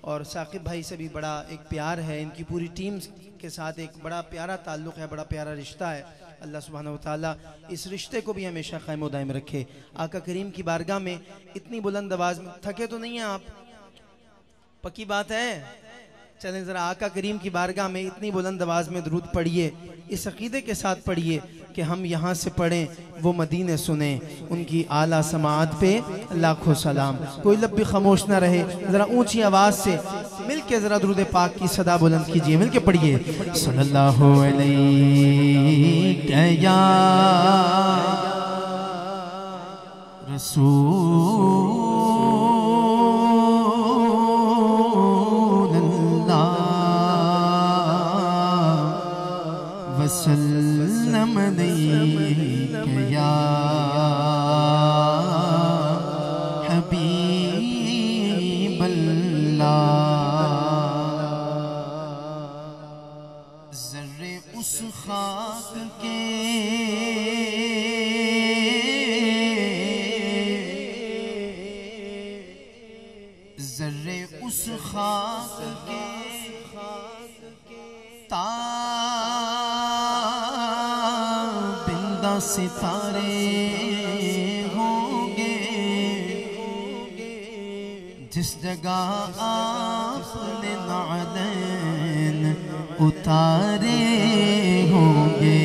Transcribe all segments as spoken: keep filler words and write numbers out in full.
اور ثاقب بھائی سے بھی بڑا ایک پیار ہے، ان کی پوری ٹیم کے ساتھ ایک بڑا پیارا تعلق ہے، بڑا پیارا رشتہ ہے۔ اللہ سبحانہ وتعالیٰ اس رشتے کو بھی ہمیشہ قائم و دائم رکھے۔ آقا کریم کی بارگاہ میں اتنی بلند آواز میں تھکے تو نہیں ہیں آپ؟ پکی بات ہے؟ چلیں ذرا آقا کریم کی بارگاہ میں اتنی بلند آواز میں درود پڑھیے، اس عقیدے کے ساتھ پڑھیے کہ ہم یہاں سے پڑھیں وہ مدینے سنیں، ان کی اعلیٰ سماعت پہ لاکھوں سلام۔ کوئی لب بھی خاموش نہ رہے، ذرا اونچی آواز سے مل کے ذرا درود پاک کی صدا بلند کیجئے، مل کے پڑھیے۔ صلی اللہ علیہ یا رسول وسلم علیک یا حبیب اللہ۔ ذرے اس خاک کے ذرے اس خاک کے تابندہ ستارے ہوں گے، جس جگہ آپ نے نعلین اتارے ہوں گے،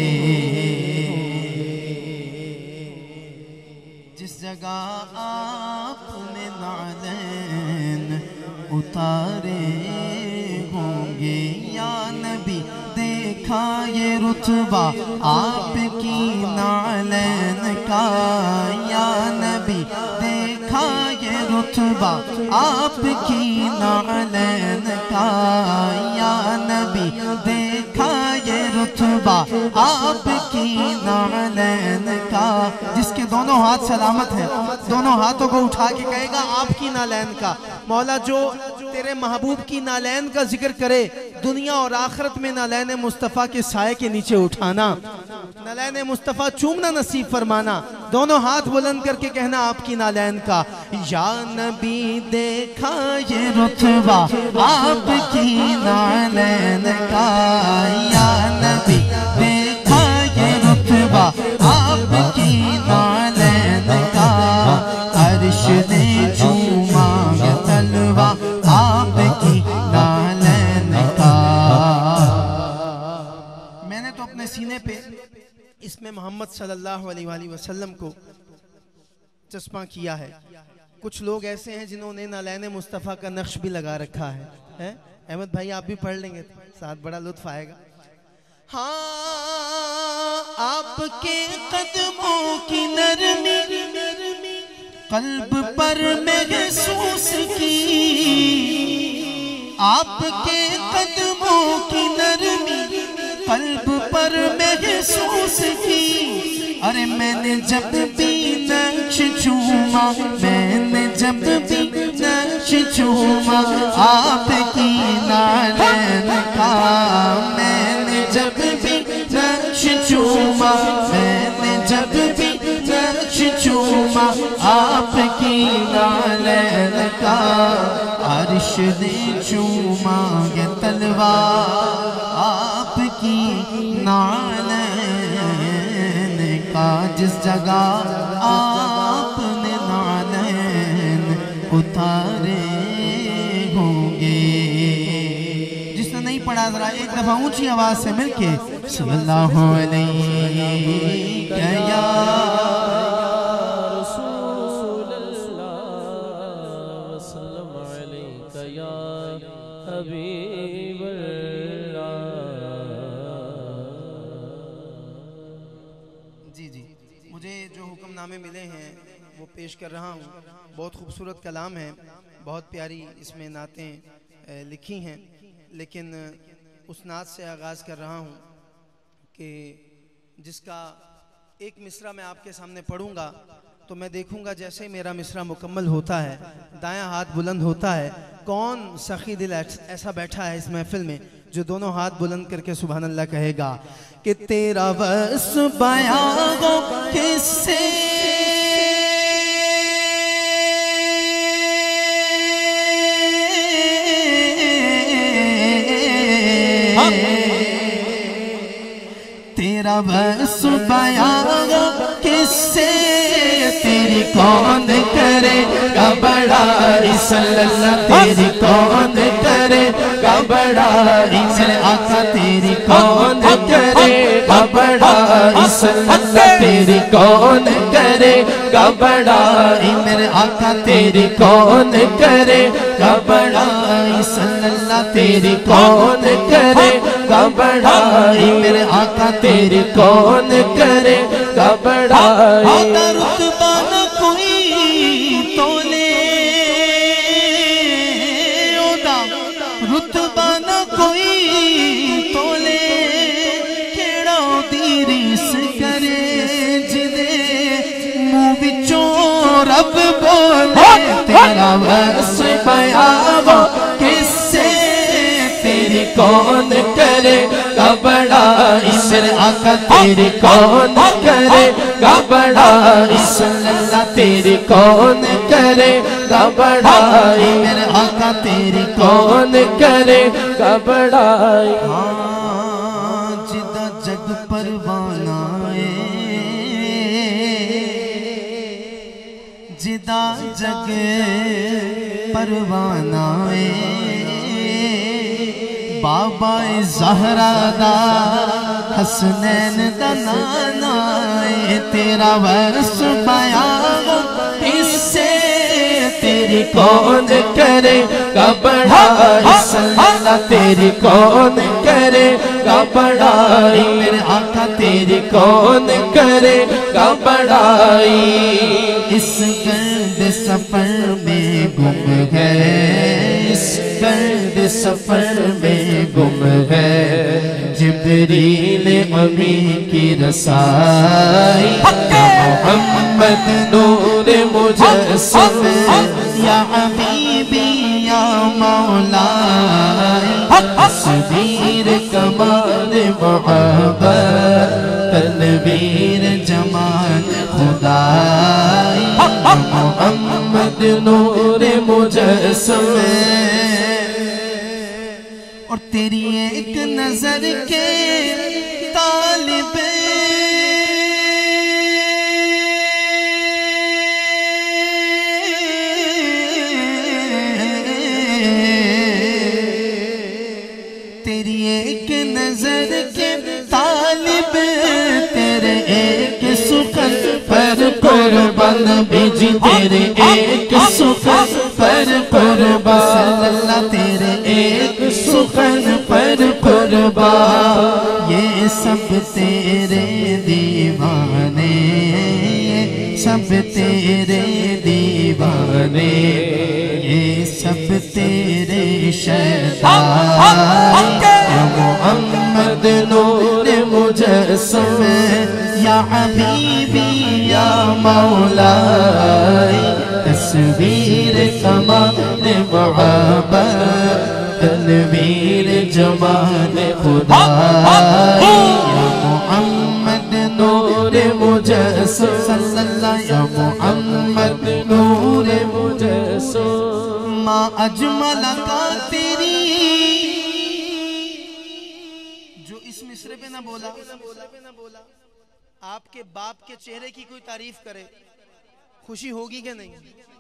جس جگہ آپ نے نعلین اتارے ہوں گے۔ یا نبی دیکھا یہ رتبہ آپ کی نعلین کا، یا نبی دیکھا یہ رتبہ آپ کی نعلین کا، یا نبی دیکھا یہ رتبہ آپ کی نعلین کا۔ جس کے دونوں ہاتھ سلامت ہیں دونوں ہاتھوں کو اٹھا کے کہے گا آپ کی نعلین کا۔ مولا جو تیرے محبوب کی نعلین کا ذکر کرے، دنیا اور آخرت میں نعلین مصطفیٰ کے سائے کے نیچے اٹھانا، نعلین مصطفیٰ چومنا نصیب فرمانا۔ دونوں ہاتھ بلند کر کے کہنا آپ کی نعلین کا۔ یا نبی دیکھا یہ رتبہ آپ کی نعلین کا، یا نبی دیکھا یہ رتبہ آپ کی نعلین کا۔ عرش نے چوما یہ تلوہ آپ کی نعلین کا۔ میں نے تو اپنے سینے پہ اس میں محمد صلی اللہ علیہ وآلہ وسلم کو چسپاں کیا ہے۔ کچھ لوگ ایسے ہیں جنہوں نے نعلین مصطفیٰ کا نقش بھی لگا رکھا ہے۔ احمد بھائی آپ بھی پڑھ لیں گے ساتھ، بڑا لطف آئے گا۔ ہاں آپ کے قدموں کی نرمی قلب پر محسوس کی، آپ کے قدموں کی نرمی قلب پر محسوس کی۔ ارے میں نے جب بھی نقش چوما، میں نے جب بھی نقش چوما آپ کی نعلین کا، میں نے جب بھی نقش چوما، میں نے جب بھی نقش چوما آپ کی نعلین کا۔ عرش نے چوما یہ تلوار آپ کی نعلین کا، جس جگہ آپ نے نعلین اتارے ہوں گے۔ جس نے نہیں پڑھا ذرا ایک دفعہ اونچی آواز سے مل کے صلی اللہ علیہ یا رسول اللہ وسلم علیہ یا حبیب اللہ۔ جی جی مجھے جو حکم نامے ملے ہیں وہ پیش کر رہا ہوں۔ بہت خوبصورت کلام ہے، بہت پیاری اس میں نعتیں لکھی ہیں، لیکن اس نعت سے آغاز کر رہا ہوں کہ جس کا ایک مصرع میں آپ کے سامنے پڑھوں گا تو میں دیکھوں گا جیسے ہی میرا مصرع مکمل ہوتا ہے دایاں ہاتھ بلند ہوتا ہے، کون سخی دل ایسا بیٹھا ہے اس محفل میں جو دونوں ہاتھ بلند کر کے سبحان اللہ کہے گا کہ تیرا وصف بیاں ہو کس سے، تیرا بس بیان کس سے تیری کون کرے گا بڑائی صلی اللہ تیری کون کرے گا بڑائی میرے آقا تیری کون کرے گا بڑائی صلی اللہ تیری کون کرے گا بڑائی میرے آقا تیری کون کرے گا بڑائی صلی اللہ تیری کون کرے گا بڑائی میرے آقا تیری کون کرے گا بڑائی رتبہ نہ کوئی تولے رتبہ نہ کوئی تولے کیڑا دی ریس کرے جدے منہ وچوں رب بولے تیرا بس بیان کس سے تیری کون کرے گا بڑائی میرے آقا تیری کون کرے گا بڑائی صلی اللہ تیری کون کرے گا بڑائی میرے آقا تیری کون کرے گا بڑائی ہاں جدہ جگ پروانہ جدہ جگ پروانہ بابا زہرا دا حسنین دا نانا تیرا ورس بیان اس سے تیری کون کرے گا بڑائی صلی اللہ تیری کون کرے گا بڑائی میرے آقا تیری کون کرے گا بڑائی اس گرد سفر میں گم ہے اس گرد سفر میں گم ہے جبریل امین کی رسائی محمد نور مجسم یا حبیبی یا مولائی تصویر کمال محبت تنویر جمال خدائی محمد نور مجسم اور تیری ایک نظر کے طالب تیری ایک نظر کے طالب تیرے ایک سخن پر قربان بھیجی تیرے ایک سخن پر قربان صلی اللہ تیرے ایک سخن پر قربان یہ سب تیرے دیوانے سب تیرے دیوانے یہ سب تیرے شہدائی یا محمد نور مجسم یا حبیبی یا مولائی تصویر کمال محبت تنویر جمال خدائی یا محمد نور مجسم صلی اللہ یا محمد نور مجسم ما اجمل کا تیری جو اس مصرے پہ نہ بولا آپ کے باپ کے چہرے کی کوئی تعریف کرے خوشی ہوگی کہ نہیں؟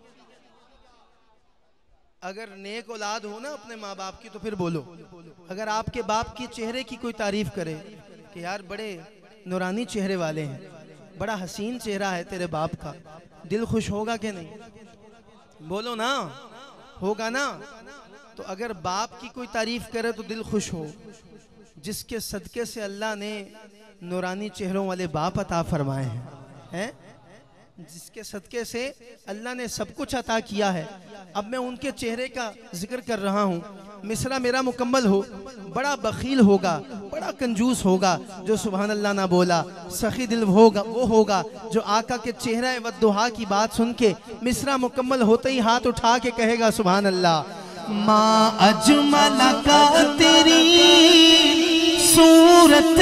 اگر نیک اولاد ہو نا اپنے ماں باپ کی تو پھر بولو. اگر آپ کے باپ کی چہرے کی کوئی تعریف کرے کہ یار بڑے نورانی چہرے والے ہیں, بڑا حسین چہرہ ہے تیرے باپ کا, دل خوش ہوگا کہ نہیں؟ بولو نا, ہوگا نا. تو اگر باپ کی کوئی تعریف کرے تو دل خوش ہو, جس کے صدقے سے اللہ نے نورانی چہروں والے باپ عطا فرمائے ہیں, جس کے صدقے سے اللہ نے سب کچھ عطا کیا ہے. اب میں ان کے چہرے کا ذکر کر رہا ہوں. مصرع میرا مکمل ہو. بڑا بخیل ہوگا, بڑا کنجوس ہوگا جو سبحان اللہ نہ بولا. سخی دل ہوگا وہ ہوگا جو آقا کے چہرہ والدہا کی بات سن کے مصرع مکمل ہوتے ہی ہاتھ اٹھا کے کہے گا سبحان اللہ. ما اجمل کا تیری صورت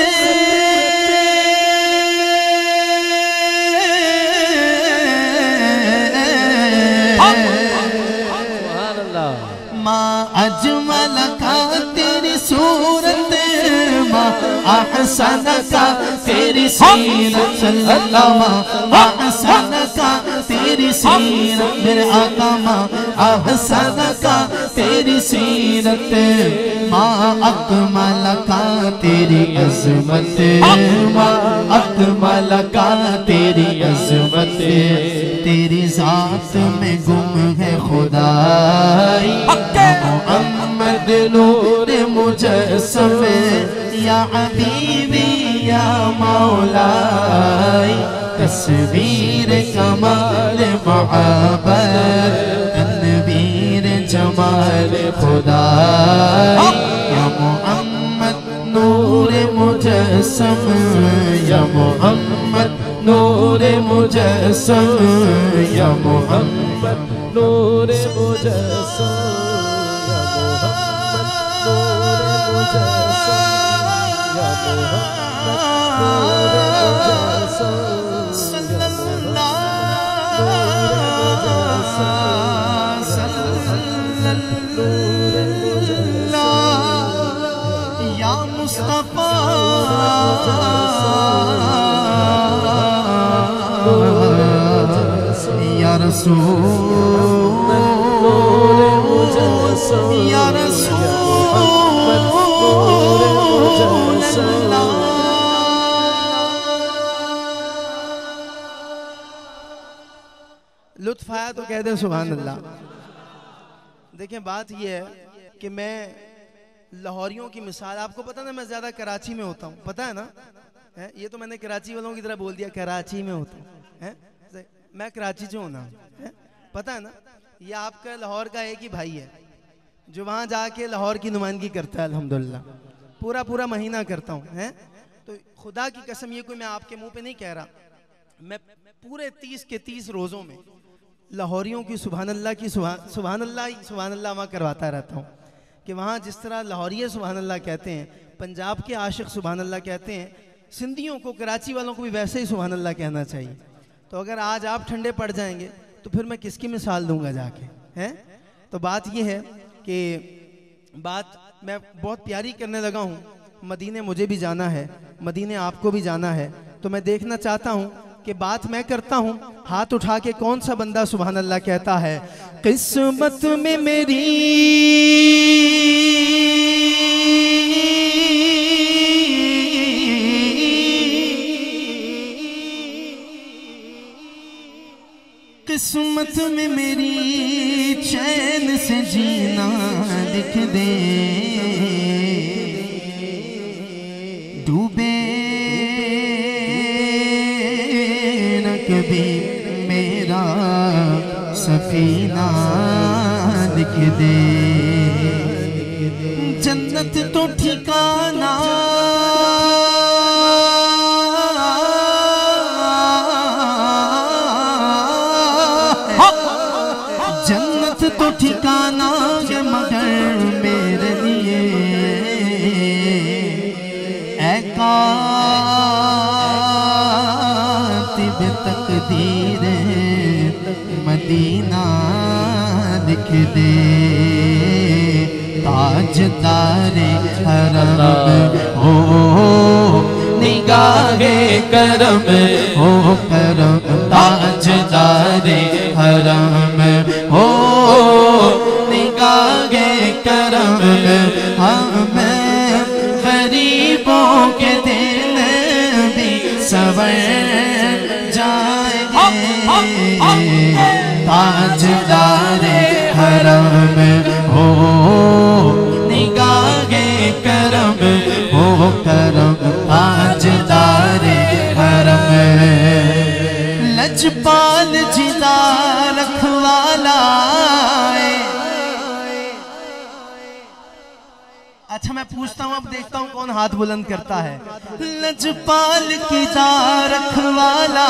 ما اجمل کا تیری صورت, ما احسن کا تیری سیرت صلی اللہ ما احسن کا تیری سیرت میرے آقا ما احسن کا تیری سیرت ما اکمل کا تیری عظمت ما اکمل کا تیری عظمت تیری ذات میں گم ہے خدائی محمد نور مجسم یا حبیبی یا مولائی تصویر کمال محبت تنویر جمال خدائی یا محمد نور مجسم یا محمد نور مجسم یا محمد نور مجسم یا مصطفیٰ یا رسول یا رسول اللہ لطف آیا تو کہہ دیں سبحان اللہ۔ دیکھیں بات یہ ہے کہ میں لاہوریوں کی مثال آپ کو پتہ نا میں زیادہ کراچی میں ہوتا ہوں پتہ ہے نا یہ تو میں نے کراچی والوں کی طرح بول دیا کراچی میں ہوتا ہوں میں کراچی سے ہونا ہوں پتہ ہے نا یہ آپ کا لاہور کا ایک ہی بھائی ہے جو وہاں جا کے لاہور کی نمائندگی کرتا ہے الحمدللہ پورا پورا مہینہ کرتا ہوں تو خدا کی قسم یہ کوئی میں آپ کے منہ پہ نہیں کہہ رہا میں پورے تیس کے تیس روزوں میں لاہوریوں کی سبحان اللہ کی سبحان اللہ سبحان اللہ وہاں کرواتا رہتا ہوں کہ وہاں جس طرح لاہوریے سبحان اللہ کہتے ہیں پنجاب کے عاشق سبحان اللہ کہتے ہیں سندھیوں کو کراچی والوں کو بھی ویسے ہی سبحان اللہ کہنا چاہیے تو اگر آج آپ ٹھنڈے پڑ جائیں گے تو پھر میں کس کی مثال دوں گا جا کے ہیں تو بات یہ ہے کہ بات میں بہت پیاری کرنے لگا ہوں مدینے مجھے بھی جانا ہے مدینے آپ کو بھی جانا ہے تو میں دیکھنا چاہتا ہوں کہ بات میں کرتا ہوں ہاتھ اٹھا کے کون سا بندہ سبحان اللہ کہتا ہے قسمت میں میری قسمت میں میری چین سے جینا لکھ دے ڈوبے نہ کبھی میرا سفینہ لکھ دے جنت تو ٹھکانہ تو ٹھکانہ ہے مگر میرے لیے اے کاتب تقدیر مدینہ لکھ دے تاجدار حرم ہو نگاہ کرم ہو کرم تاجدار حرم ہو نگاہ کرم ہمیں غریبوں کے دل بھی سنور جائیں گے تاجدار حرم ہو نگاہ کرم ہو کرم تاجدار حرم لجپال جدا رکھوالا اچھا میں پوچھتا ہوں اب دیکھتا ہوں کون ہاتھ بلند کرتا ہے لجپال کی دا رکھوالا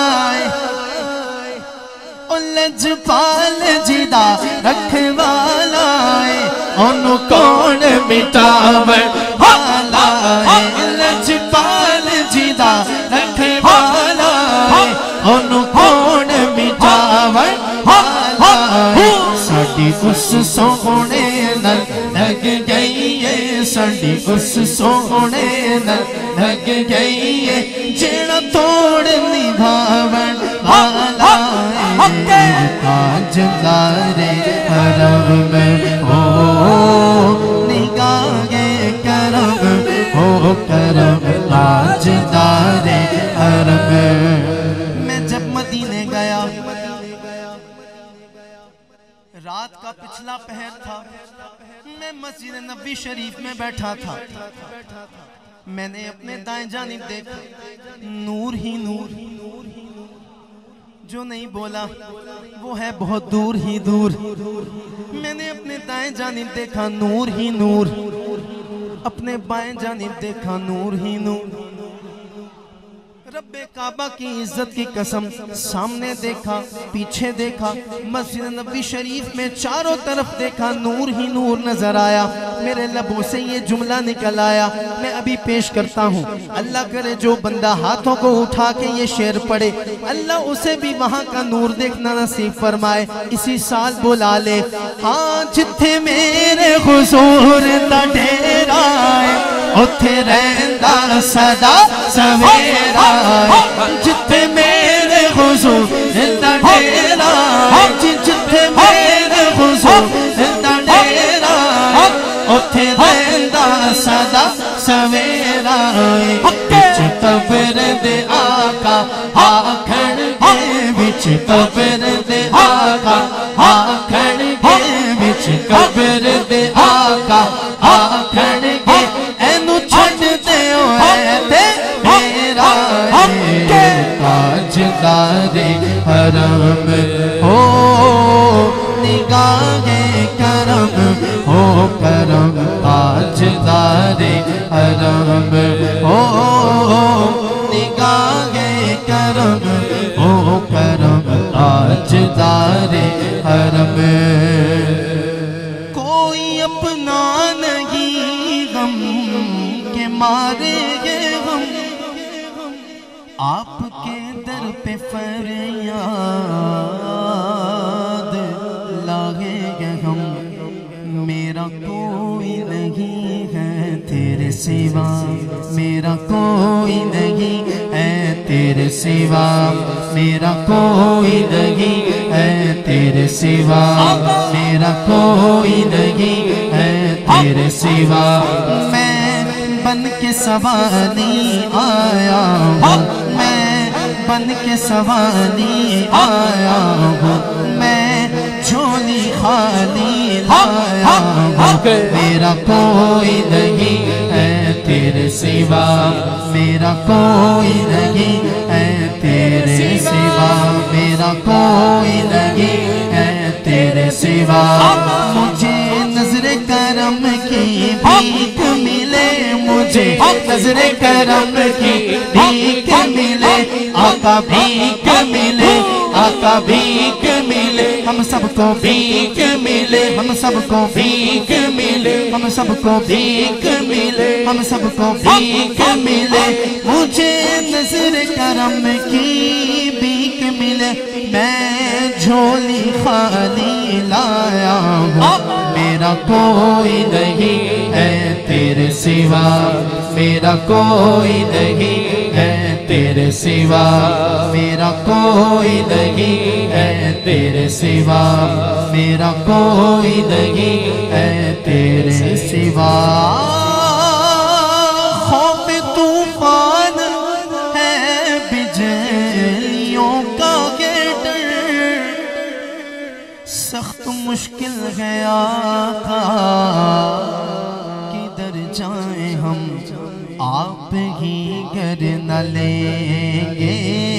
او لجپال جی دا رکھوالا انہوں کون مٹاور والا لجپال جی دا رکھوالا انہوں کون مٹاور والا ساڑی اس سونے نل لگ گئی ہے ساڈی اس سونے نال لگ گئی ہے جیڑا توڑ نبھاون والا ہے تاجدار حرم میں ہو نگاہ کرم ہو کرم تاجدار حرم میں میں جب مدینے گیا رات کا پچھلا پہر تھا میں مسجد نبوی شریف میں بیٹھا تھا میں نے اپنے دائیں جانب دیکھا نور ہی نور جو نہیں بولا وہ ہے بہت دور ہی دور میں نے اپنے دائیں جانب دیکھا نور ہی نور اپنے بائیں جانب دیکھا نور ہی نور رب کعبہ کی عزت کی قسم سامنے دیکھا پیچھے دیکھا مسجد نبوی شریف میں چاروں طرف دیکھا نور ہی نور نظر آیا میرے لبوں سے یہ جملہ نکل آیا میں ابھی پیش کرتا ہوں اللہ کرے جو بندہ ہاتھوں کو اٹھا کے یہ شعر پڑھے اللہ اسے بھی وہاں کا نور دیکھنا نصیب فرمائے اسی سال بولا لے ہاں جتھے میرے حضور دا ڈیرا ہے اتھے رہندا صدا سویرا جتھے میرے حضور دا ڈیرا جتھے میرے حضور دا ڈیرا اتھے رہندا صدا سویرا بچ قبر دے آقا آکھن گے بچ قبر دے آقا آکھن گے بچ قبر دے آقا آکھن گے اینو چھڑ دیو اے تے میرا تاجدار حرم ہو نگاہ کرم ہو کرم تاجدار حرم ہو نگاہ کرم ہو کرم تاجدار حرم کوئی اپنا نہیں غم کے مارے یہ غم آپ کے در پہ فریاد لاگے گے ہم میرا کوئی نہیں ہے تیرے سوا میرا کوئی نہیں ہے تیرے سوا میرا کوئی نہیں ہے تیرے سوا میرا کوئی نہیں ہے تیرے سوا میں بن کے سوالی آیا ہوں میں بن کے سوالی آیا ہوں میں جھولی خالی لایا ہوں میرا کوئی نہیں ہے تیرے سوا میرا کوئی نہیں ہے تیرے سوا میرا کوئی نہیں ہے تیرے سوا مجھے نظر کرم کی بھیک ملے مجھے نظر کرم کی بھیک ملے آقا بھیک ملے آقا بھیک ملے ہم سب کو بھیک ملے ہم سب کو بھیک ملے ہم سب کو بھیک ملے ہم سب کو بھیک ملے مجھے نظر کرم کی بھیک ملے میں جھولی خالی لایا ہوں میرا کوئی نہیں ہے تیرے سوا میرا کوئی نہیں ہے تیرے سوا میرا کوئی نہیں ہے تیرے سوا میرا کوئی نہیں ہے تیرے سوا خوف طوفان ہے بجلیوں کا یہ ڈر سخت مشکل ہے آقا کدھر جائیں ہم آپ ہی گر نہ لیں گے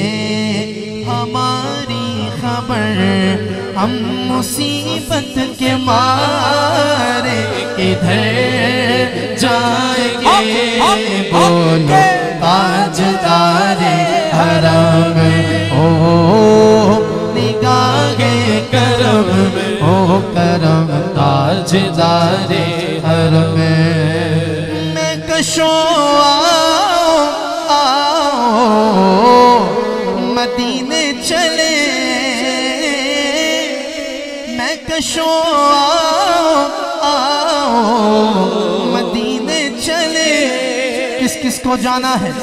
ہماری خبر ہم مصیبت کے مارے کدھر جائیں گے بولو تاجدار حرم او نگاہ کرم او کرم تاجدار حرم میں کشو آؤ آؤ مدینے چلے میں کشو آؤ آؤ مدینے چلے. کس کس کو جانا ہے؟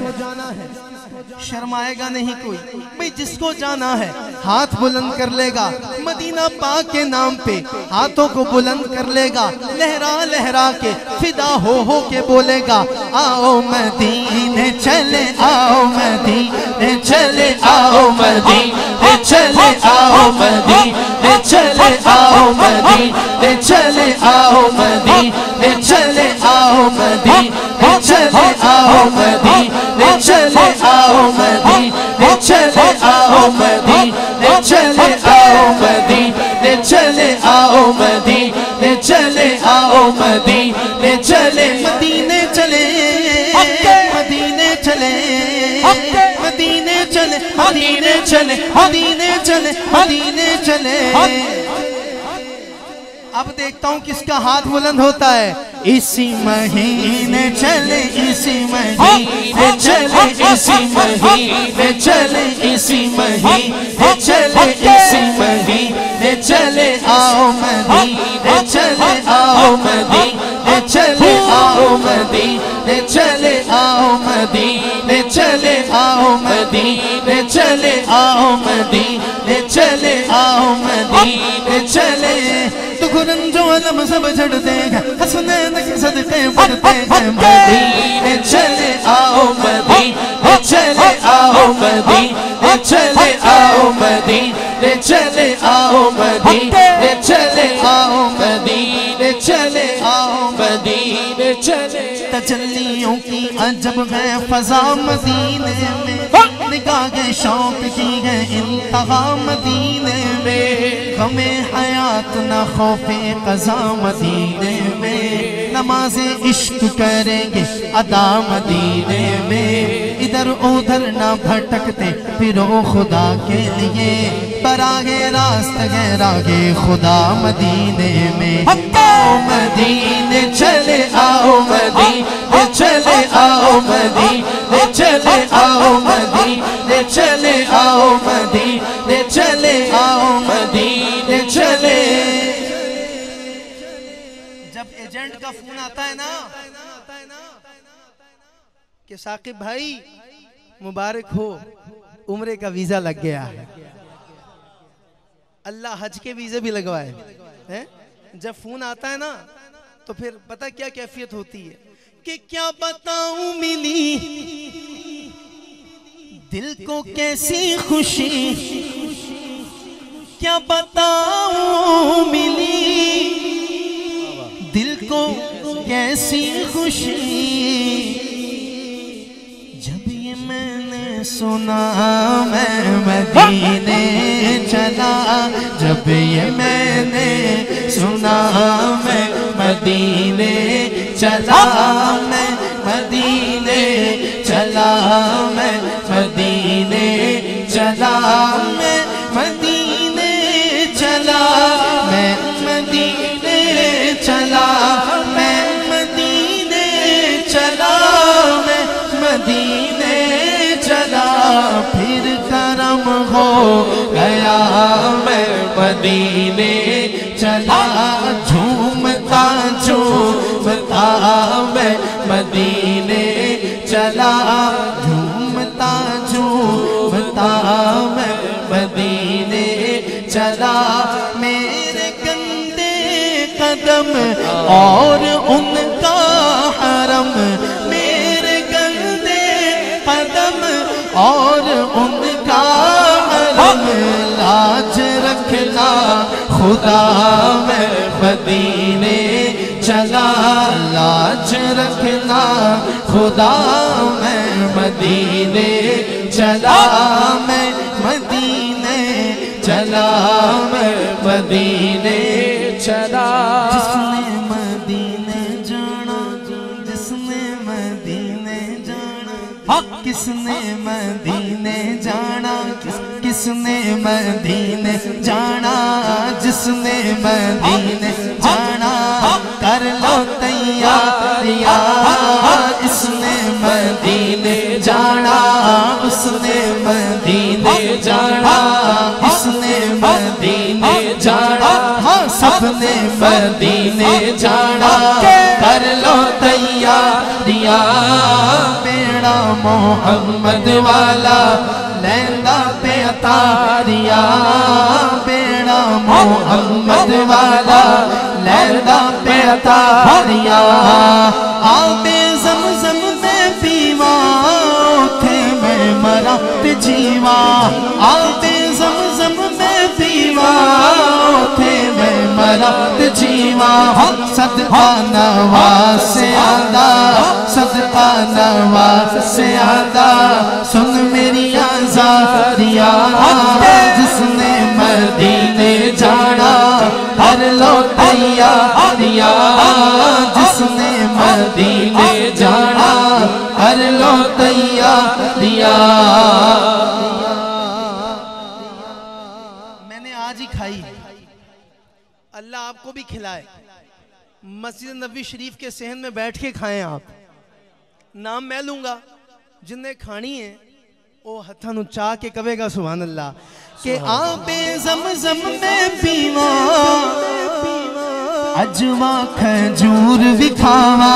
شرمائے گا نہیں کوئی بھئی، جس کو جانا ہے ہاتھ بلند کر لے گا. مدینہ پاک کے نام پہ ہاتھوں کو بلند کر لے گا، لہرا لہرا کے فدا ہو ہو کے بولے گا آؤ مدینے چلے، آؤ مدینے چلے، آؤ مدینے چلے، آؤ مدینے چلے، آؤ مدینے چلے، آؤ مدینے چلے، آؤ مدینے چلے، آؤ مدینے چلے، آؤ مدینے چلے، آؤ مدینے چلے، آؤ مدینے چلے، آؤ مدینے چلے، آؤ مدینے چلے. مدینے چلے، مدینے چلے، مدینے چلے، مدینے چلے، مدینے چلے، مدینے چلے. اب دیکھتا ہوں کس کا ہاتھ بلند ہوتا ہے. اسی مہینے چلے، اسی مہینے چلے، اسی مہینے چلے، اسی مہینے چلے، اسی مہینے چلے، آؤ مدینے چلے، آؤ مدینے چلے، آؤ مدینے چلے، آؤ مدینے چلے، آؤ مدینے چلے، آؤ مدینے چلے، آؤ مدینے چلے. رنج و علم سب جھڑتے ہیں، حسنین کے صدقے بڑھتے ہیں. مدینے چلے، آؤ مدینے چلے، آؤ مدینے چلے، آؤ مدینے چلے، آؤ مدینے چلے، آؤ مدینے چلے، آؤ مدینے چلے. تجلیوں کی عجب ہے فضا مدینے میں، نگاہ شوق کی ہے انتہا مدینے میں. غم حیات نہ خوف قضا مدینے میں، نماز عشق کریں گے ادا مدینے میں. ادھر ادھر نہ بھٹکتے پھرو خدا کے لیے، براہ راست ہے راہ خدا مدینے میں. آؤ مدینے چلے، آؤ مدینے چلے، آؤ مدینے چلے، آؤ مدینے چلے، آؤ مدینے چلے، آؤ مدینے چلے. جب ایجنٹ کا فون آتا ہے نا کہ ثاقب بھائی مبارک ہو، عمرے کا ویزا لگ گیا ہے، اللہ حج کے ویزے بھی لگوائے. جب فون آتا ہے نا تو پھر پتہ کیا کیفیت ہوتی ہے کہ کیا بتاؤں ملی دل کو کیسی خوشی، کیا بتاؤں ملی دل کو کیسی خوشی. جب یہ میں نے سنا میں مدینے چلا، جب یہ میں نے سنا میں مدینے چلا، میں مدینے چلا، میں مدینے چلا، میں مدینے چلا، میں مدینے چلا، میں مدینے چلا، میں مدینے چلا. پھر کرم ہو گیا میں مدینے چلا، جھومتا جھومتا میں مدینے چلا، جھومتا جھومتا میں مدینے چلا. میرے گندے قدم اور ان کا حرم، میرے گندے قدم اور ان کا حرم، لاج رکھنا خدا میں مدینے چلا، لاج رکھنا خدا میں مدینے چلا، میں مدینے چلا، میں مدینے چلا. جس نے مدینے جانا، جس نے مدینے جانا، کس نے مدینے جانا، کس نے مدینے جانا، جس نے مدینے جانا کر لو تیاریاں. اس نے مدینے جانا، اس نے مدینے جانا، اس نے مدینے جانا، ہاں سب نے مدینے جانا. محمد والا لیندا پہ اتاریا بیڑا محمد والا لیندا پہ اتاریا آبے زمزم میں پیواں تھے میں مرا تے جیواں آبے زمزم میں پیواں تھے میں مرا تے جیواں صدقہ نواز سے آدھا صدقہ نواز سے آدھا سن میری آزادیاں جس نے مدینے جانا کر لو تیاریاں جس نے مدینے جانا کر لو تیاریاں میں نے آج ہی کھائی اللہ آپ کو بھی کھلائے مسجد نبوی شریف کے صحن میں بیٹھ کے کھائیں آپ نام میں لوں گا جن نے کھانی ہے وہ ہتھاں نو چاہ کے کہے گا سبحان اللہ کہ آبے زمزم میں پیواں اجوا کھجور بھی کھاواں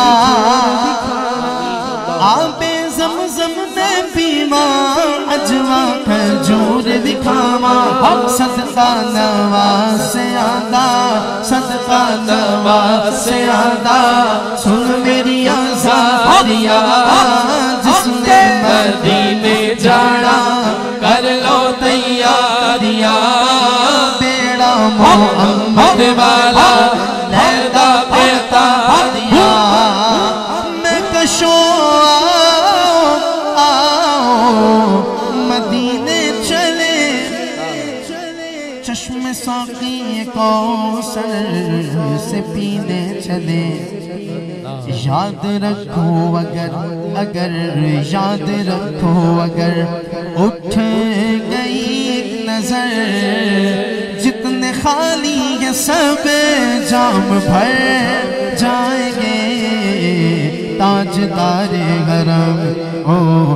آبے زمزم میں پیواں اجوا کھجور بھی کھاواں صدقہ نواز سے آدھا صدقہ نواز سے آدھا سن میری آزادیاں جس نے مدینے جانا کر لو تیاریاں بیڑا محمد والا لیندا پہ اتاریا میں کشو آؤ مدینے چلے چشم ساقی کوثر سے پینے چلے یاد رکھو اگر اگر یاد رکھو اگر اٹھ گئی ایک نظر جتنے خالی یہ سب جام بھر جائیں گے تاجدار حرم او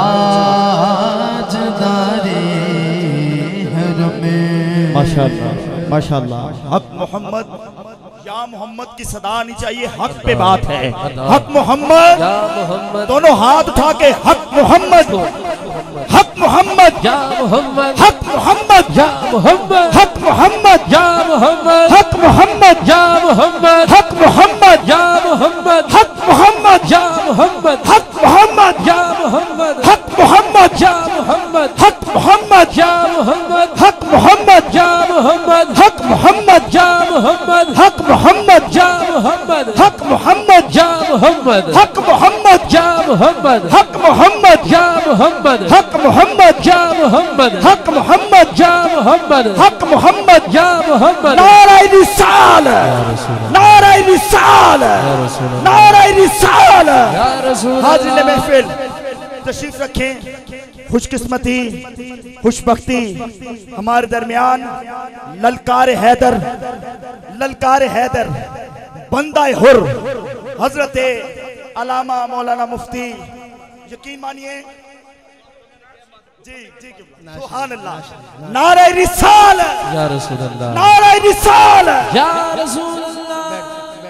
تاجدار حرم ماشاءاللہ ماشاءاللہ حق محمد یا محمد کی صدا آنی چاہیے حق پہ بات ہے حق محمد دونوں ہاتھ اٹھا کے حق محمد حق محمد یا محمد حق محمد یا محمد حق محمد یا محمد حق محمد یا محمد حق محمد یا محمد حق محمد یا محمد حق محمد یا محمد حق محمد یا محمد حق محمد یا محمد حق محمد یا محمد حق محمد یا محمد حق محمد یا محمد حق محمد یا محمد حق محمد یا محمد حق محمد یا محمد حق محمد یا محمد حق محمد یا محمد حق محمد یا محمد نعرہ رسالت نعرہ رسالت نعرہ رسالت یا رسول حاضرین محفل تشریف رکھیں خوش قسمتی خوش بختی ہمارے درمیان للکار حیدر للکار حیدر بندہ حر حضرت علامہ مولانا مفتی یقین مانیے جی جی سبحان اللہ نعرہ رسالت یا رسول اللہ نعرہ رسالت یا رسول اللہ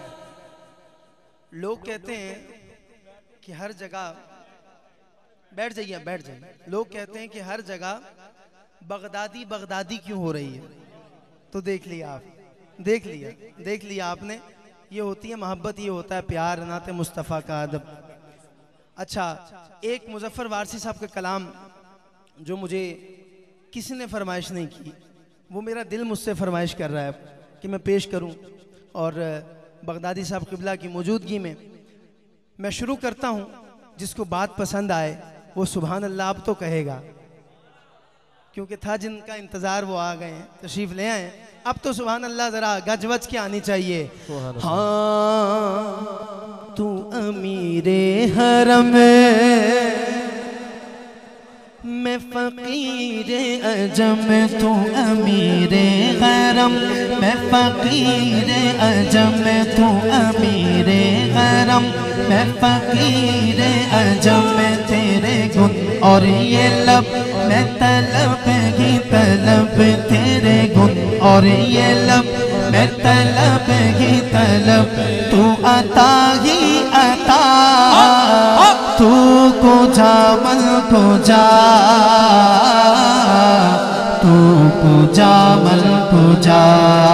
لوگ کہتے ہیں کہ ہر جگہ بیٹھ جائیے بیٹھ جائیے لوگ کہتے ہیں کہ ہر جگہ بغدادی بغدادی کیوں ہو رہی ہے تو دیکھ لیا آپ دیکھ لیا دیکھ لیا آپ نے یہ ہوتی ہے محبت یہ ہوتا ہے پیار نعت مصطفیٰ کا ادب اچھا ایک مظفر وارسی صاحب کا کلام جو مجھے کسی نے فرمائش نہیں کی وہ میرا دل مجھ سے فرمائش کر رہا ہے کہ میں پیش کروں اور بغدادی صاحب قبلہ کی موجودگی میں میں شروع کرتا ہوں جس کو بات پسند آئے وہ سبحان اللہ اب تو کہے گا کیونکہ تھا جن کا انتظار وہ آ گئے ہیں تشریف لے آئے اب تو سبحان اللہ ذرا گج وج کے آنی چاہیے ہاں تو امیر حرم میں فقیر عجم تو امیر حرم میں فقیر عجم تو امیر حرم میں فقیر عجم تیرے گن اور یہ لب میں طلب ہی طلب تیرے گن اور یہ لب میں طلب ہی طلب تو عطا ہی عطا تو کو جا ملک جا تو کو جا ملک جا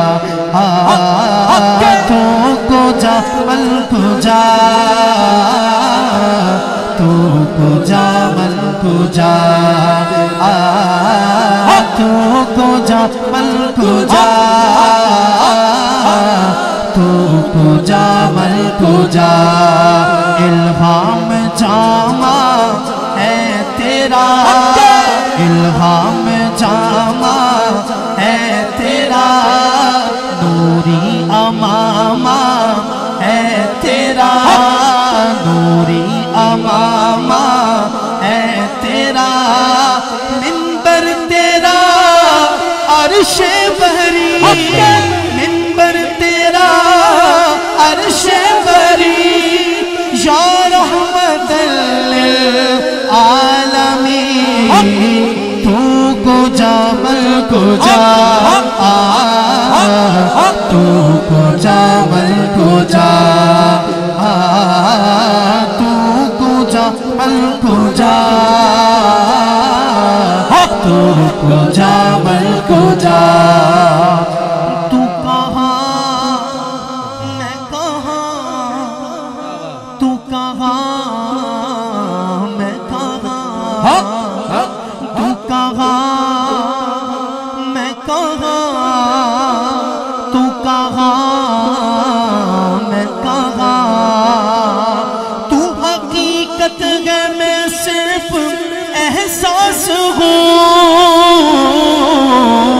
تو کو جا ملک جا تو کو جا ملک جا تو کو جا ملک جا تو کو جا ملک جا الہام جامع ہے تیرا الہام جامع ہے تیرا نوری امامہ ہے تیرا نوری امامہ ہے تیرا منبر تیرا عرش بحری منبر تیرا عرش بحری یا رحمت للعالمین تو کو جا ملک جا تو کو جا ملک جا تو کو جا ملک جا تو کو جا ملک جا تو کہاں میں کہاں تو کہاں میں کہاں تو کہاں میں کہاں تو کہاں میں کہاں تو حقیقت ہے میں صرف احساس ہوں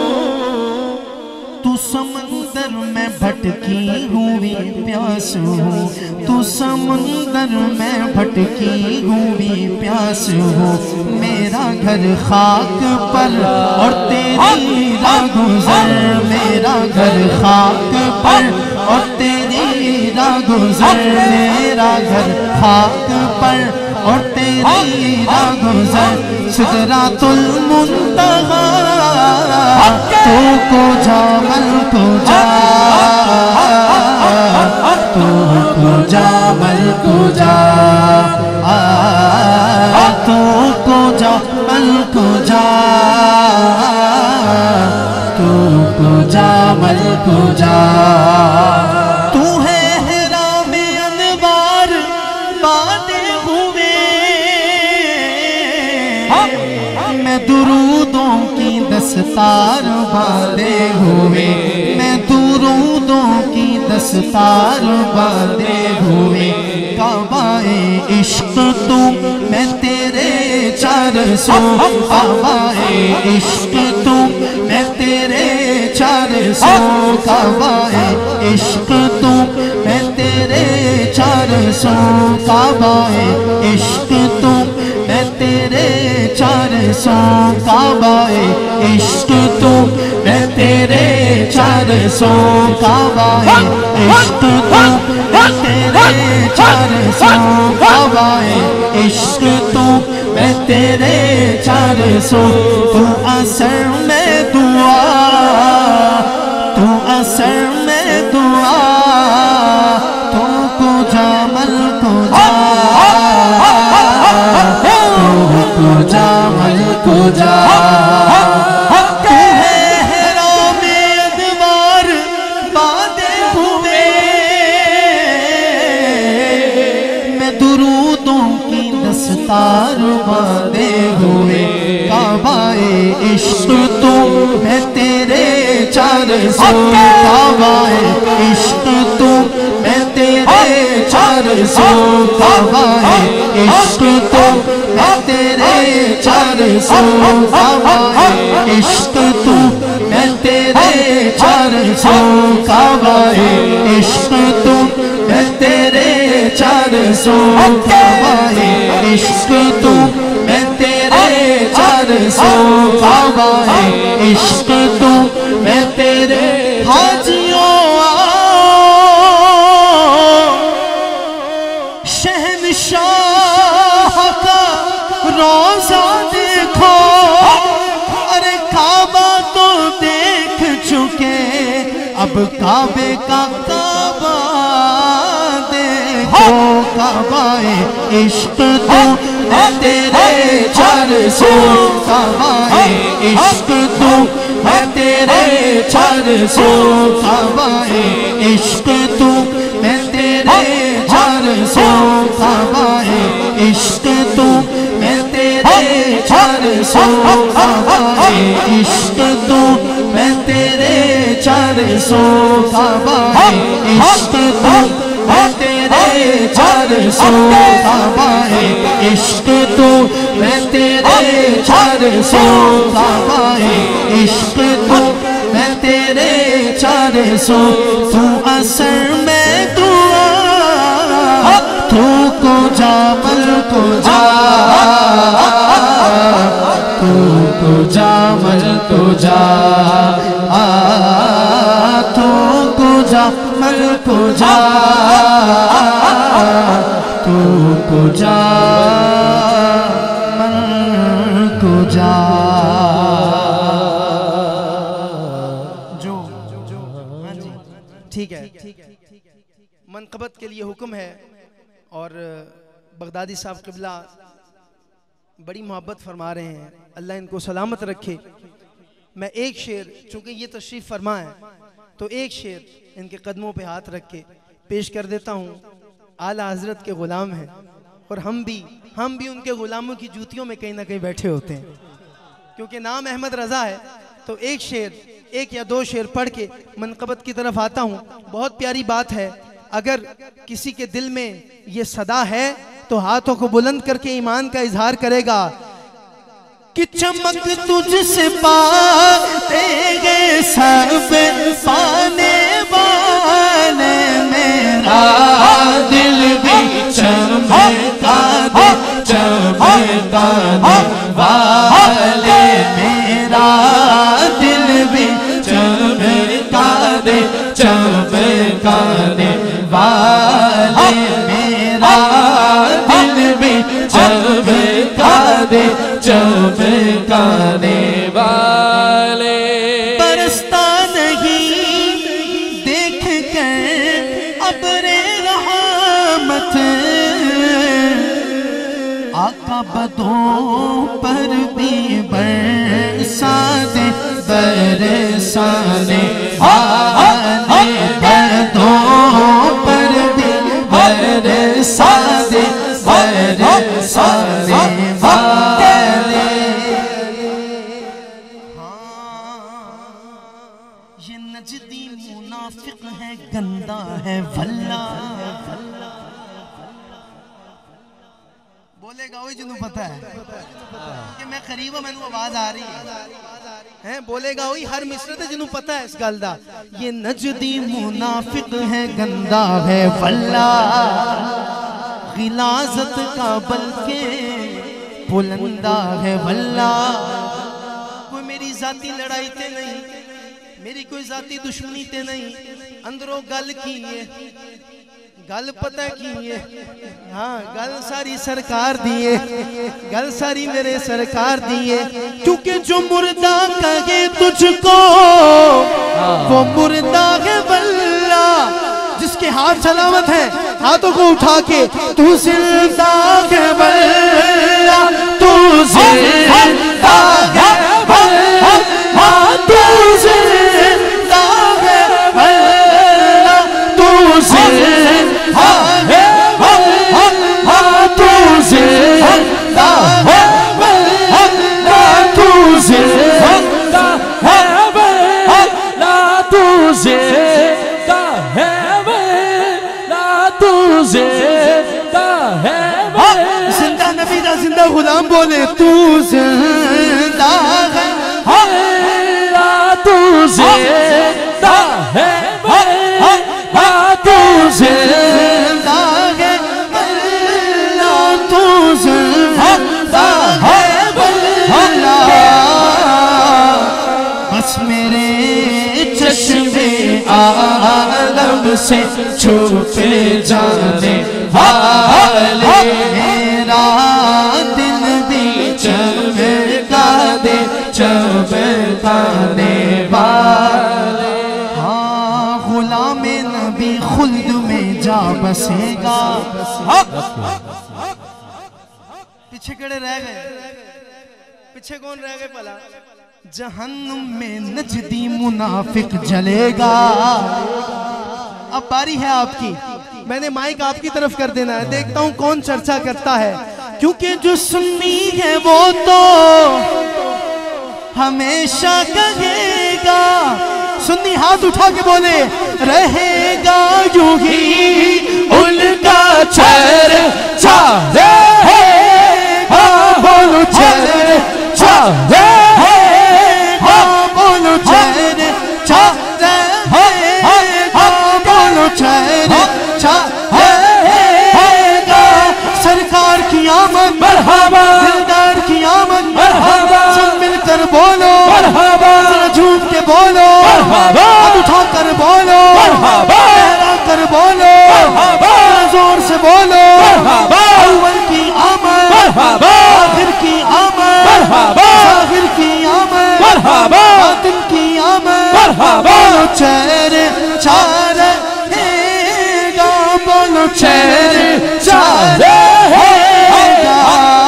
تو سمندر میں بھٹکی ہوئی پیاس ہوں تو سمندر میں بھٹکی ہوئی پیاس ہوں میرا گھر خاک پر اور تیری راہ گزر میرا گھر خاک پر اور تیری راہ گزر میرا گھر خاک پر اور تیری راہ گزر سدرات المنتہا تو کو جا ملک جا تو کو جا ملک جا تو کو جا ملک جا تو کو جا ملک جا تو ہے احرام انوار باندھے ہوئے میں درودوں کی دستار باندھے ہوئے میں درودوں کی دستار باندھے ہوئے کعبہ عشق تو میں تیرے چار سو کعبہ عشق تو میں تیرے چار سو کعبہ عشق تو میں تیرے چار سو کعبہ عشق تو میں تیرے چار سو کعبہ عشق تو میں تیرے چار سو کعبہ عشق تو میں تیرے چار سو کعبہ عشق تو میں تیرے چار سو تو اثر میں دعا تو اثر میں دعا تو کو جا ملک جا تو کو جا ملک جا دستار باندھے ہوئے کعبہ عشق تو میں تیرے چار سو کعبہ عشق تو میں تیرے چار سو کعبہ عشق تو میں تیرے چار سو کعبہ عشق تو میں تیرے چار سو کعبہ عشق تو میں تیرے چار سو کعبہ عشق تو میں تیرے چار سو کعبہ عشق تو میں تیرے حاجیوں شہنشاہ کا روزہ دیکھو ارے کعبہ تو دیکھ چکے اب کعبے کا کعبہ دیکھو کعبہ عشق تو ہے تیرے چار سو کعبہ عشق تو ہے تیرے چار سو کعبہ عشق تو ہے تیرے چار سو کعبہ عشق تو ہے تیرے چار سو کعبہ عشق تو ہے تیرے چار سو کعبہ عشق تو ہے تیرے چار سو کعبہ عشق تو ہے تیرے چار سو کعبہ عشق تو ہے تیرے چار سو تو اثر میں دعا تو کو جا مل کو جا تو کو جا مل کو جا تو کو جا مل کو جا تو کو جا مل کو جا جو ہاں جی ٹھیک ہے منقبت کے لیے حکم ہے اور بغدادی صاحب قبلہ بڑی محبت فرما رہے ہیں، اللہ ان کو سلامت رکھے۔ میں ایک شعر، چونکہ یہ تشریف فرما ہے تو ایک شعر ان کے قدموں پہ ہاتھ رکھ کے پیش کر دیتا ہوں۔ اعلیٰ حضرت کے غلام ہیں اور ہم بھی ہم بھی ان کے غلاموں کی جوتیوں میں کہیں نہ کہیں بیٹھے ہوتے ہیں، کیونکہ نام احمد رضا ہے۔ تو ایک شعر، ایک یا دو شعر پڑھ کے منقبت کی طرف آتا ہوں۔ بہت پیاری بات ہے، اگر کسی کے دل میں یہ صدا ہے تو ہاتھوں کو بلند کر کے ایمان کا اظہار کرے گا کہ چمک تجھ سے پاتے گئے سب پانے والے، میرا دل بھی چمکا دے چمکا دے والے، میرا دل بھی چمکا دے چمکا دے والے، میرا دل بھی چمکا دے چمکا دے والے۔ برستا نہیں دیکھ کر ابر رحمت، آقا بدوں پر بھی برسا دے برسا دے والے، بدوں پر بھی برسا دے برسا دے والے۔ یہ نجدی منافق ہے، گندا ہے واللہ۔ بولے گا وہی جنہوں پتہ ہے کہ میں قریبا میں نو آواز آ رہی ہے، بولے گا وہی ہر مصرت ہے جنہوں پتہ ہے اس گل دا۔ یہ نجدی منافق ہے، گندا ہے واللہ، غلاظت کا بلکہ بلندہ ہے واللہ۔ کوئی میری ذاتی لڑائی تے نہیں، میری کوئی ذاتی دشمنی تے نہیں، اندروں گل کی ہے، گل پتہ کی ہے، ہاں گل ساری سرکار دیئے، گل ساری میرے سرکار دیئے، کیونکہ جو مردہ کہے تجھ کو وہ مردہ ہے واللہ۔ جس کے ہاتھ سلامت ہیں ہاتھوں کو اٹھا کے، تو زندہ ہے واللہ، تو زندہ ہے واللہ، تو زندہ ہے واللہ، تو زندہ ہے واللہ، تو زندہ ہے واللہ، تو زندہ ہے واللہ، تو زندہ ہے واللہ، تو زندہ ہے واللہ۔ زندہ نبی دا زندہ غلام بولے، تو زندہ ہے واللہ، تو زندہ ہے واللہ، تو زندہ ہے واللہ، تو زندہ ہے واللہ۔ بس میرے چشمے عالم سے چھپے جانے والے، میرا دل بھی چمکا دے چمکا دے والے۔ ہاں غلام نبی خلد میں جا بسے گا، پیچھے کڑے رہ گئے, پیچھے کون رہ گئے پلا؟ جہنم میں نجدی منافق جلے گا. اب باری ہے آپ کی, میں نے مائک آپ کی طرف کر دینا ہے, دیکھتا ہوں کون چرچا کرتا ہے, کیونکہ جو سنی ہے وہ تو ہمیشہ کہے گا. سنی ہاتھ اٹھا کے بولے, رہے گا یوں ہی ان کا چرچا رہے گا. بولو چرچا رہے گا, بولو چرچا رہے گا, بولو چرچا رہے گا. سرکار کی آمد مرحبا, دلدار کی آمد مرحبا. سب مل کر بولو مرحبا, ذرا جھوم کے بولو مرحبا, ہاتھ اٹھا کر بولو مرحبا, لہرا کر بولو مرحبا, زور سے بولو مرحبا. اول کی آمد مرحبا, آخر کی آمد مرحبا, ظاہر کی آمد مرحبا, باطن کی آمد مرحبا. بولو چرچا رہے گا, بولو چرچا رہے گا.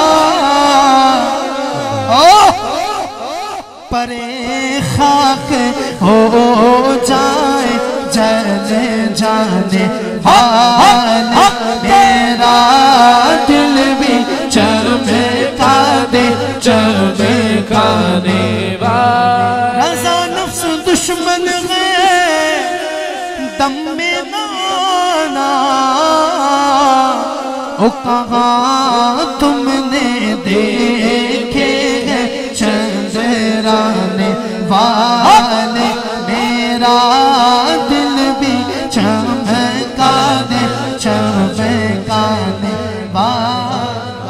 پرے خاک ہو جائے جل جانے والے, میرا دل بھی چمکا دے چمکانے والے. رضا نفس دشمن ہے دم میں نانا, او کہاں تم نے دیکھے ہیں چندرانے والے, میرا دل بھی چمکا دے چمکانے والے.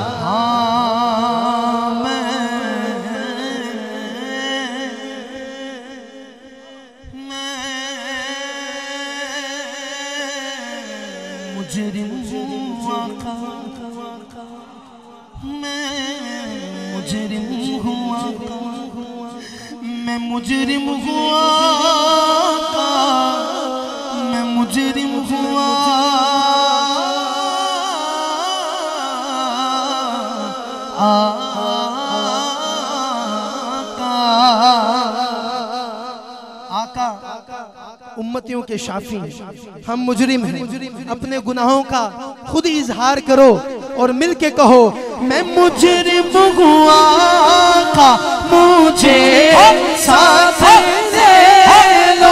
مجرم ہوں آقا, میں مجرم ہوں آقا, میں مجرم ہوں آقا, میں مجرم ہوں آقا. آقا امتیوں کے شافی, ہم مجرم ہیں, اپنے گناہوں کا خود اظہار کرو اور مل کے کہو, میں مجرم ہوں آقا, مجھے ساتھ لے لو.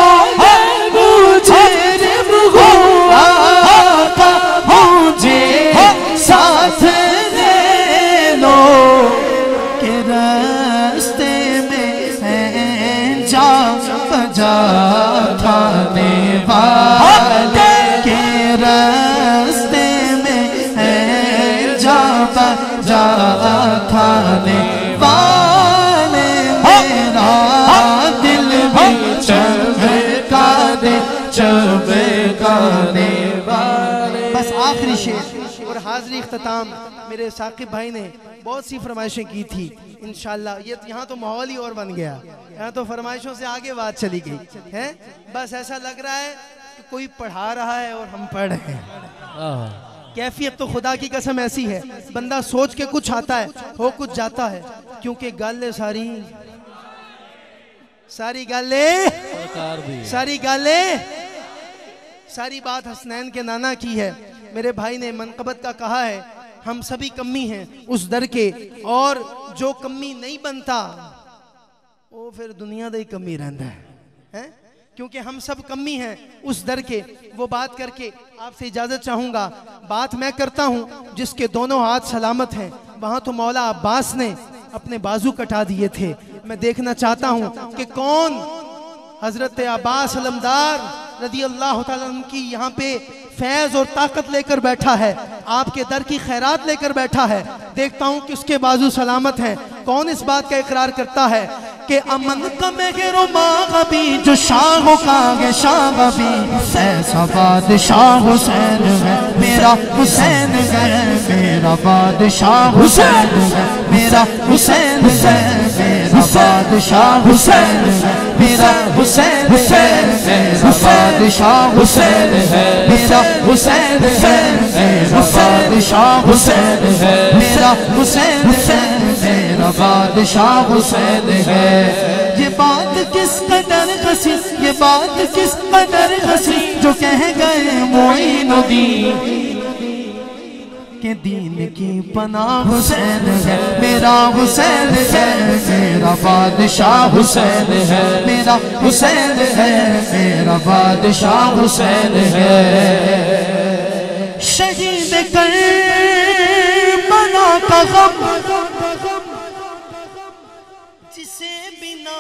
مجرم ہوں آقا, مجھے ساتھ لے لو. کہ راستے میں ہے جا بجا کھانے والے, کہ راستے میں ہے جا بجا کھانے والے, میرا دل بھی چمکا دے چمکانے والے. بس آخری شعر اور حاضری اختتام. میرے ثاقب بھائی نے بہت سی فرمائشیں کی تھی, انشاءاللہ یہ یہاں تو ماحول ہی اور بن گیا, یہاں تو فرمائشوں سے آگے بات چلی گئی ہے. بس ایسا لگ رہا ہے کہ کوئی پڑھا رہا ہے اور ہم پڑھ رہے ہیں. کیفیت تو خدا کی قسم ایسی ہے, بندہ سوچ کے کچھ آتا ہے, ہو کچھ جاتا ہے, کیونکہ گالے ساری ساری گالے ساری گالے ساری بات حسنین کے نانا کی ہے. میرے بھائی نے منقبت کا کہا ہے, ہم سبھی کمی ہیں اس در کے, اور جو کمی نہیں بنتا وہ پھر دنیا دے کمی رہندا ہے, کیونکہ ہم سب کمی ہیں اس در کے. وہ بات کر کے آپ سے اجازت چاہوں گا. بات میں کرتا ہوں جس کے دونوں ہاتھ سلامت ہیں, وہاں تو مولا عباس نے اپنے بازو کٹا دیے تھے. میں دیکھنا چاہتا ہوں کہ کون حضرت عباس علمدار رضی اللہ تعالیٰ عنہ کی یہاں پہ فیض اور طاقت لے کر بیٹھا ہے, آپ کے در کی خیرات لے کر بیٹھا ہے. دیکھتا ہوں کہ اس کے بازو سلامت ہیں. کون اس بات کا اقرار کرتا ہے کہ امن کا مہر و ماغبی جو شاہ کا گے شاہ بھی, ایسا بادشاہ حسین ہے میرا حسین ہے, میرا بادشاہ حسین ہے میرا حسین ہے, میرا بادشاہ حسین میرا حسین حسین میرا بادشاہ حسین میرا حسین حسین میرا بادشاہ حسین میرا حسین حسین میرا بادشاہ حسین ہے۔ یہ بات کس قدر ہنسی، یہ بات کس قدر ہنسی جو کہہ گئے معین الدین کہ دین کی پناہ حسین ہے میرا حسین ہے میرا بادشاہ حسین ہے میرا حسین ہے میرا بادشاہ حسین ہے۔ شہید کربلا کا غم جسے بنا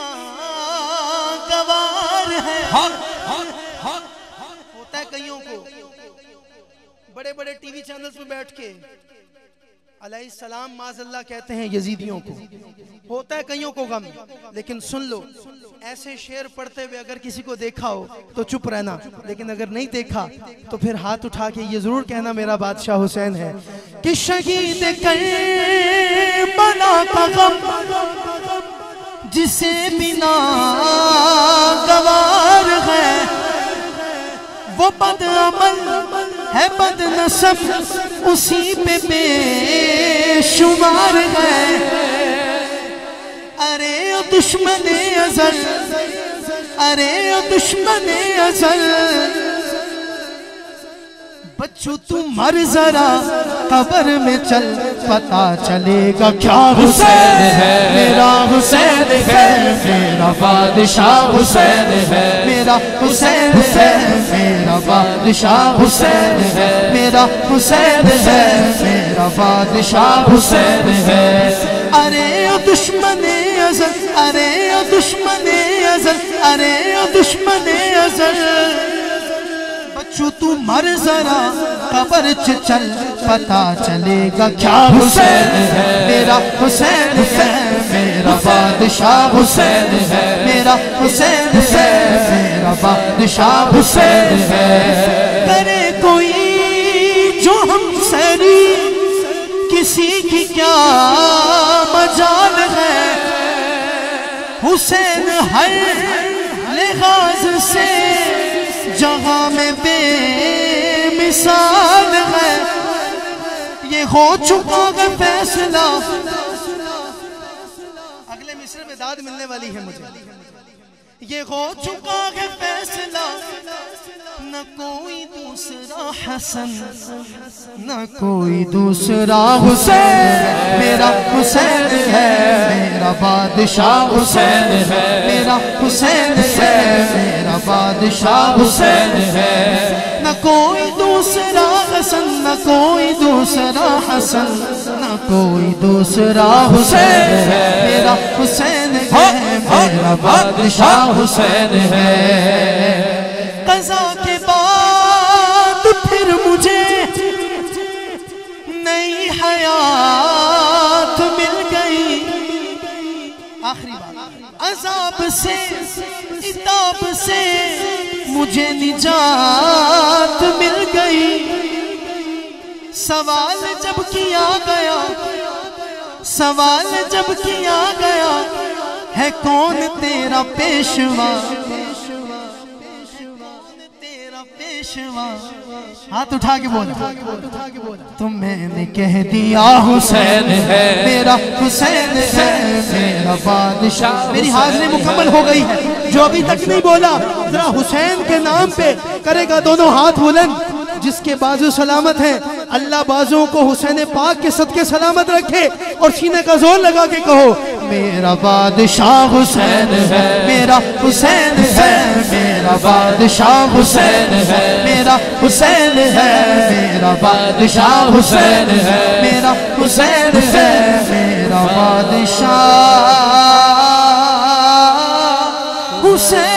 گوار ہے، ہوتا ہے کئیوں کو بڑے بڑے ٹی وی چینلز پہ بیٹھ کے علیہ السلام معاذ اللہ کہتے ہیں یزیدیوں کو، ہوتا ہے کئیوں کو غم، لیکن سن لو ایسے شعر پڑھتے ہوئے اگر کسی کو دیکھا ہو تو چپ رہنا، لیکن اگر نہیں دیکھا تو پھر ہاتھ اٹھا کے یہ ضرور کہنا میرا بادشاہ حسین ہے کہ شہید کربلا کا غم جسے بنا گوار ہے، وہ بد عمل ہے بد نسب اسی پہ بے شمار ہے۔ ارے او دشمن ازل، ارے او دشمن ازل، بچو تو مر ذرا قبر میں چل، پتا چلے گا کیا حسین ہے میرا حسین ہے میرا بادشاہ حسین ہے میرا حسین ہے میرا بادشاہ حسین ہے میرا حسین ہے میرا بادشاہ حسین ہے۔ ارے او دشمن ازل، ارے او دشمن ازل، ارے او دشمن ازل، بچو تو مر ذرا قبر چل، پتا چلے گا کیا حسین ہے میرا حسین ہے میرا بادشاہ حسین ہے میرا حسین ہے میرا بادشاہ حسین ہے۔ کرے کوئی جو ہم سری کسی کی کیا مجال ہے، حسین ہر لحاظ سے جہاں میں بے مثال ہے، یہ ہو چکا ہے فیصلہ، اگلے مصرے میں داد ملنے والی ہے مجھے، یہ ہو چکا ہے فیصلہ، نہ کوئی دوسرا حسن نہ کوئی دوسرا حسین میرا حسین ہے میرا بادشاہ حسین ہے میرا حسین ہے میرا بادشاہ حسین ہے۔ نہ کوئی دوسرا حسن نہ کوئی دوسرا حسن نہ کوئی دوسرا حسین ہے میرا حسین ہے میرا بادشاہ حسین ہے۔ قضا کے بعد پھر مجھے نئی حیات مل گئی، آخری بات، عذاب سے عتاب سے مجھے نجات مل گئی۔ سوال جب کیا گیا سوال جب کیا گیا ہے کون تیرا پیشوا، ہاتھ اٹھا کے بولا تو میں نے کہہ دیا حسین ہے میرا حسین ہے میرا بادشاہ۔ میری حاضری مکمل ہو گئی ہے، جو ابھی تک نہیں بولا ذرا حسین کے نام پہ کرے گا دونوں ہاتھ بلند، جس کے بازو سلامت ہیں اللہ بازوں کو حسین پاک کے صدقے سلامت رکھے، اور سینے کا زور لگا کے کہو میرا بادشاہ حسین ہے میرا حسین ہے میرا بادشاہ حسین ہے میرا حسین ہے میرا بادشاہ حسین ہے میرا حسین ہے میرا بادشاہ حسین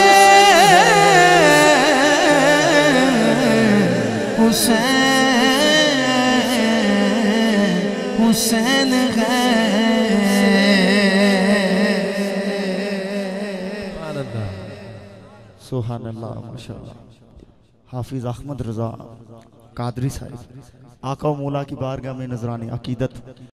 حسین حسین ہے۔ سبحان اللہ ماشاءاللہ۔ حافظ احمد رضا قادری صاحب آقا و مولا کی بارگاہ میں نذرانی عقیدت